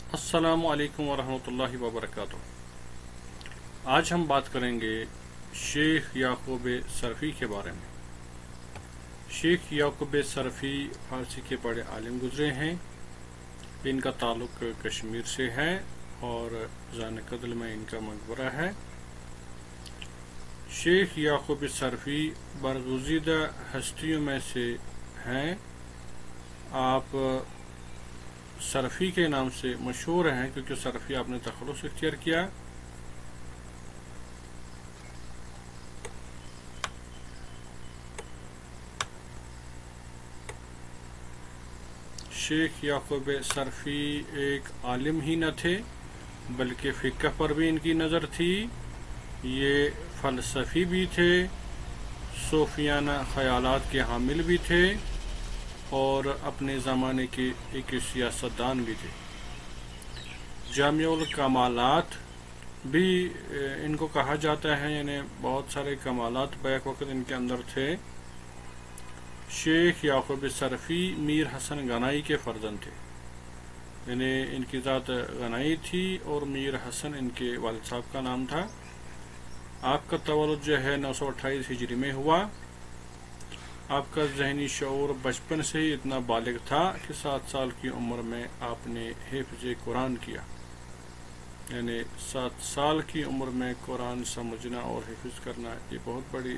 अस्सलामु अलैकुम वरहमतुल्लाहि वबरकातुह। आज हम बात करेंगे शेख याकूब सरफ़ी के बारे में। शेख याकूब सरफ़ी फ़ारसी के बड़े आलिम गुजरे हैं। इनका ताल्लुक़ कश्मीर से है और ज़ान कदल में इनका मकबरा है। शेख याकूब सरफ़ी बरगुज़ीदा हस्तियों में से हैं। आप सरफ़ी के नाम से मशहूर हैं क्योंकि सरफ़ी आपने तखल्लुस इख्तियार किया। शेख याकूब सरफ़ी एक आलिम ही न थे बल्कि फ़िक़्ह पर भी इनकी नज़र थी। ये फ़लसफ़ी भी थे, सूफ़ियाना ख़यालात के हामिल भी थे और अपने ज़माने के एक सियासतदान भी थे। जामिउल कमालात भी इनको कहा जाता है, यानी बहुत सारे कमालात बैक वक़्त इनके अंदर थे। शेख याकूब सरफ़ी मीर हसन गनाई के फ़र्जंद थे, यानी इनकी ज़ात गनाई थी और मीर हसन इनके वालिद साहब का नाम था। आपका तवल्लुद जो है 928 हिजरी में हुआ। आपका ज़हनी शऊर बचपन से ही इतना बालिग था कि 7 साल की उम्र में आपने हिफ्ज़ कुरान किया, यानी 7 साल की उम्र में कुरान समझना और हिफ्ज़ करना ये बहुत बड़ी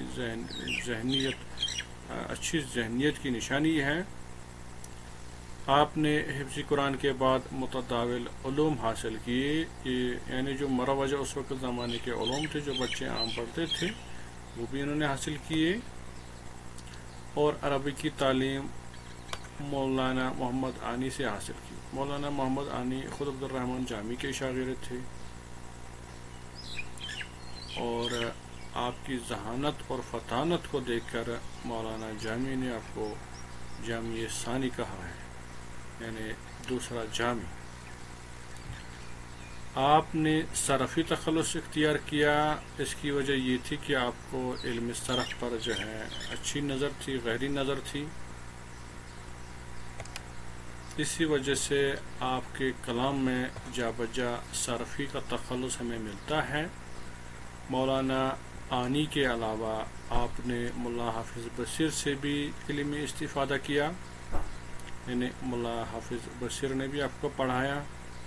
अच्छी जहनीत की निशानी है। आपने हिफ्ज़ कुरान के बाद मुतदाविल उलूम हासिल किए, यानी जो मरवजा उस वक्त ज़माने के उलूम थे जो बच्चे आम पढ़ते थे वो भी इन्होंने हासिल किए। और अरबी की तालीम मौलाना मोहम्मद आनी से हासिल की। मौलाना मोहम्मद आनी खुद अब्दुर्रहमान जामी के शागिर्द थे और आपकी जहानत और फतानत को देखकर मौलाना जामी ने आपको जामी सानी कहा है, यानी दूसरा जामी। आपने सरफ़ी तखल्लुस इख्तियार किया। इसकी वजह ये थी कि आपको इल्म सरफ़ पर जो है अच्छी नज़र थी, गहरी नज़र थी। इसी वजह से आपके कलाम में जा बजा सरफ़ी का तखल्लुस हमें मिलता है। मौलाना आनी के अलावा आपने मुल्ला हाफिज़ बशीर से भी इल्मी इस्तिफ़ादा किया, यानी मुल्ला हाफिज़ बशीर ने भी आपको पढ़ाया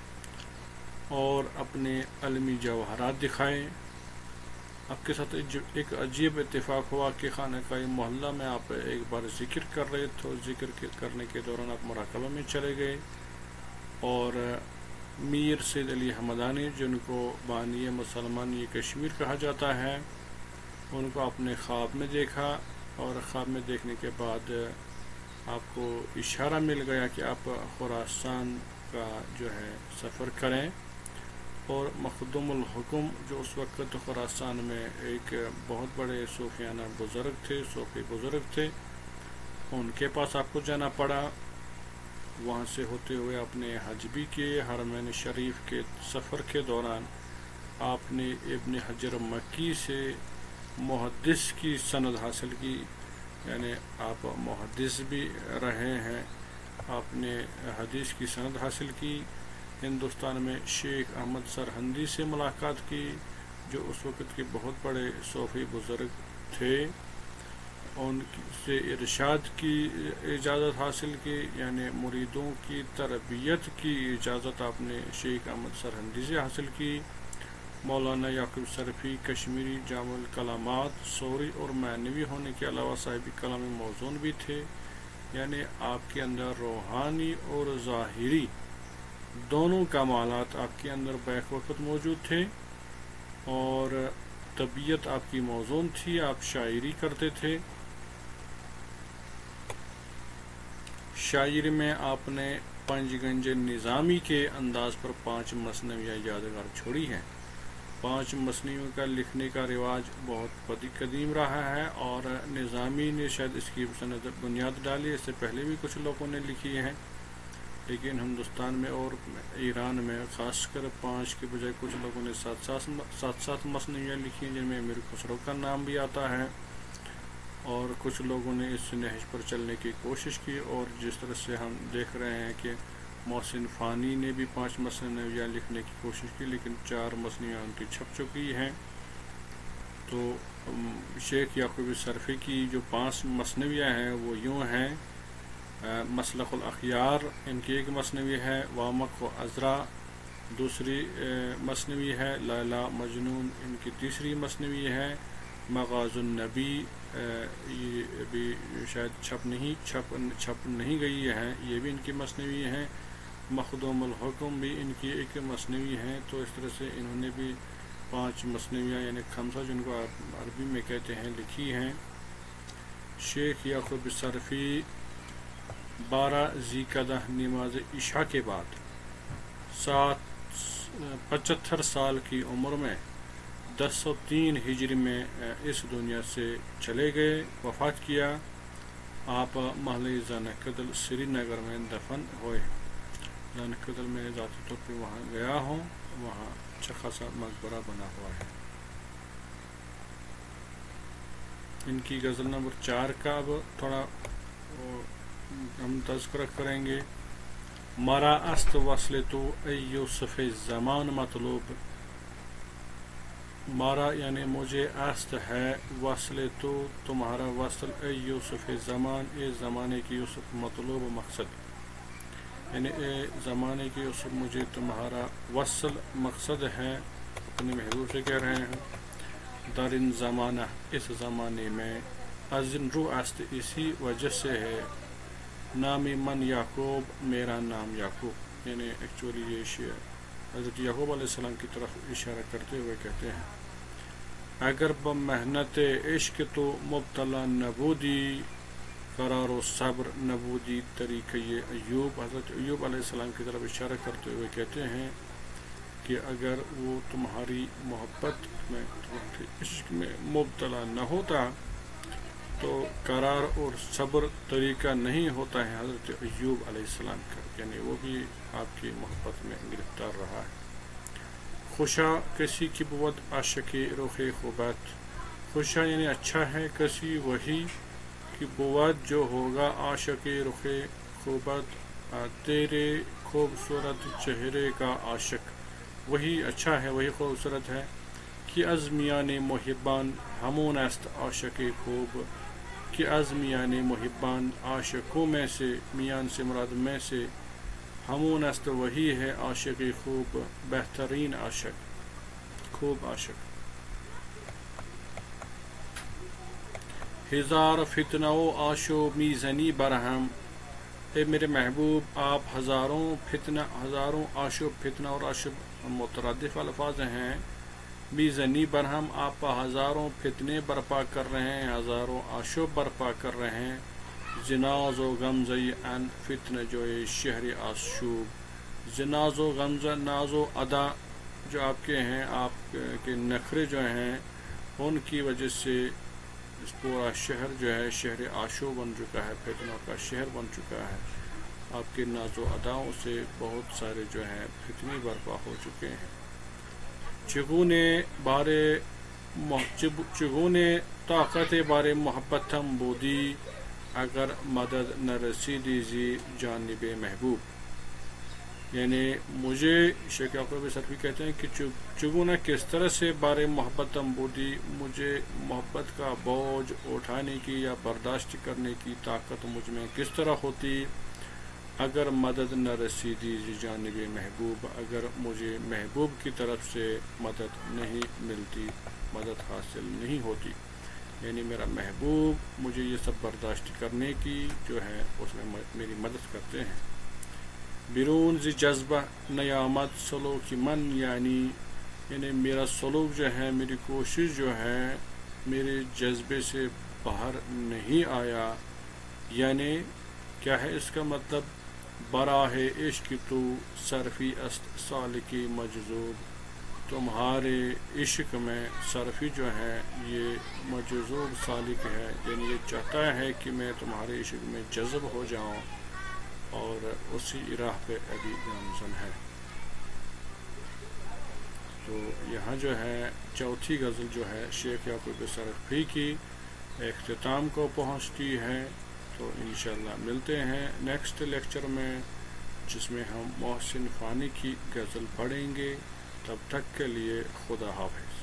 और अपने इल्मी जवाहरात दिखाए। आपके साथ एक अजीब इत्तेफाक हुआ कि खानकाए मोहल्ला में आप एक बार ज़िक्र कर रहे थे। ज़िक्र करने के दौरान आप मुराक़बा में चले गए और मीर सैयद अली हमदानी, जिनको बानी मुसलमान ये कश्मीर कहा जाता है, उनको आपने ख्वाब में देखा और ख्वाब में देखने के बाद आपको इशारा मिल गया कि आप खुरासान का जो है सफ़र करें। और मखदूमुल हुक्म जो उस वक़्त खुरासान में एक बहुत बड़े सूफियाना बुज़ुर्ग थे, सूफी बुज़ुर्ग थे, उनके पास आपको जाना पड़ा। वहाँ से होते हुए अपने हज भी किए। हरमैन शरीफ के सफ़र के दौरान आपने इब्न हजर मक्की से मुहद्दिस की सनद हासिल की, यानी आप मुहद्दिस भी रहे हैं। आपने हदीस की सनद हासिल की। हिंदुस्तान में शेख अहमद सरहंदी से मुलाकात की, जो उस वक़्त के बहुत बड़े सूफ़ी बुज़ुर्ग थे। उनसे इरशाद की इजाज़त हासिल की, यानी मुरीदों की तरबियत की इजाज़त आपने शेख अहमद सरहंदी से हासिल की। मौलाना याकूब सरफ़ी कश्मीरी जामुल कलामात, सोरी और मानवी होने के अलावा साहिब कलाम मौज़ून भी थे, यानी आपके अंदर रूहानी और ज़ाहिरी दोनों कमालात आपके अंदर बैक वक़्त मौजूद थे और तबीयत आपकी मौज़ून थी। आप शायरी करते थे। शायरी में आपने पंजगंज निज़ामी के अंदाज़ पर 5 मसनवियाँ यादगार छोड़ी हैं। 5 मसनवियों का लिखने का रिवाज बहुत कदीम रहा है और निज़ामी ने शायद इसकी बुनियाद डाली। इससे पहले भी कुछ लोगों ने लिखी हैं, लेकिन हिंदुस्तान में और ईरान में ख़ासकर 5 के बजाय कुछ लोगों ने 7 मसनवियाँ लिखी हैं, जिनमें मीर खुसरो का नाम भी आता है। और कुछ लोगों ने इस नहज पर चलने की कोशिश की और जिस तरह से हम देख रहे हैं कि محسن فانی نے بھی 5 مثنویاں لکھنے کی کوشش کی لیکن 4 مثنویاں ان کی چھپ چکی ہیں. تو شیخ یعقوب صرفی کی جو 5 مثنویاں ہیں وہ یوں ہیں: مسلک الاخیار ان کی ایک مثنوی ہے، وامق و عذرا دوسری مثنوی ہے، لیلا مجنون ان کی تیسری مثنوی ہے، مغاز النبی یہ بھی شاید چھپ نہیں گئی ہے، یہ بھی ان کی مثنوی ہیں، مخدوم الحکم بھی ان کی ایک مثنوی ہے. تو اس طرح سے انہوں نے بھی 5 مثنویاں یعنی خمسہ جن کو عربی میں کہتے ہیں لکھی ہیں. شیخ یعقوب صرفی 12 ذی القعدہ نماز عشاء کے بعد 75 سال کی عمر میں 1003 ہجری میں اس دنیا سے چلے گئے، وفات کیا. آپ محلہ زنکدل سری نگر میں دفن ہوئے. زنکدل میں ذاتی طور پہ وہاں گیا ہوں، وہاں اچھا خاصا مقبرہ بنا ہوا ہے. ان کی غزل نمبر 4 کا اب تھوڑا ہم تذکرہ کریں گے. مرا است وصل تو ای یوسف زمان مطلوب، مارا یعنی مجھے است ہے، وصل تو تمہارا وصل، اے یوسف زمان اے زمانے کی یوسف مطلوب مقصد، یعنی اے زمانے کی یوسف مجھے تمہارا وصل مقصد ہے، اپنے محبوب سے کہہ رہے ہیں. در ان زمانہ اس زمانے میں، ازن رو است اسی وجہ سے ہے، نام من یعقوب میرا نام یعقوب، یعنی ایکچولی یہ شعر حضرت یعقوب علیہ السلام کی طرف اشارہ کرتے ہوئے کہتے ہیں. اگر بمحنت عشق تو مبتلا نبودی، قرار و صبر نبودی طریقہ ایوب، حضرت ایوب علیہ السلام کی طرف اشارہ کرتے ہوئے کہتے ہیں کہ اگر وہ تمہاری محبت میں تمہارے عشق میں مبتلا نہ ہوتا تو قرار اور صبر طریقہ نہیں ہوتا ہے حضرت ایوب علیہ السلام کا، یعنی وہ بھی آپ کی محبت میں گرفتار رہا ہے. خوشا کسی کی بود عاشق رخ خوبت، خوشا یعنی اچھا ہے، کسی وہی کی بود جو ہوگا، عاشق رخ خوبت تیرے خوبصورت چہرے کا عاشق، وہی اچھا ہے، وہی خوبصورت ہے. کہ از میان محبان ہمون است عاشق خوب، کہ از میان محبان عاشقوں میں سے، میان سے مراد میں سے، ہمون است وہی ہے عاشق خوب، بہترین عاشق، خوب عاشق. ہزار فتنہ و آشو میزنی برہم، اے میرے محبوب آپ ہزاروں آشو، فتنہ اور آشب مترادف الفاظ ہیں. میزنی برہم آپ ہزاروں فتنے برپا کر رہے ہیں، ہزاروں آشو برپا کر رہے ہیں. زناز و غمزہ ان فتنہ جو شہر آشوب، زناز و غمزہ ناز و ادا جو آپ کے ہیں، آپ کے نخرے جو ہیں ان کی وجہ سے اس پورا شہر جو ہے شہر آشوب بن چکا ہے، فتنوں کا شہر بن چکا ہے. آپ کے ناز و اداؤں سے بہت سارے جو ہیں فتنے برپا ہو چکے ہیں. چگونے طاقت بارے محبت ہم بودی، اگر مدد نہ رسیدی زی جانب محبوب، یعنی مجھے شیخ یعقوب صرفی کہتے ہیں کہ چگونا کس طرح سے بارے محبت ہم بودی، مجھے محبت کا بوجھ اٹھانے کی یا برداشت کرنے کی طاقت مجھ میں کس طرح ہوتی، اگر مدد نہ رسیدی زی جانب محبوب، اگر مجھے محبوب کی طرف سے مدد نہیں ملتی، مدد حاصل نہیں ہوتی، یعنی میرا محبوب مجھے یہ سب برداشت کرنے کی جو ہے اس میں میری مدد کرتے ہیں. بیرون زی جذبہ نیامت سلوک من، یعنی میرا سلوک جو ہے، میری کوشش جو ہے میرے جذبے سے باہر نہیں آیا. یعنی کیا ہے اس کا مطلب؟ براہ عشق تو صرفی است سالکی مجذوب، تمہارے عشق میں صرفی جو ہے یہ مجذوب سالک ہے، یعنی یہ چاہتا ہے کہ میں تمہارے عشق میں جذب ہو جاؤں اور اسی راہ پہ ابھی گامزن ہے. تو یہاں جو ہے چوتھی غزل جو ہے شیخ یعقوب صرفی کی اختتام کو پہنچتی ہے. تو انشاءاللہ ملتے ہیں نیکسٹ لیکچر میں. جس میں ہم محسن فانی کی غزل پڑھیں گے۔ تب تک کے لیے خدا حافظ۔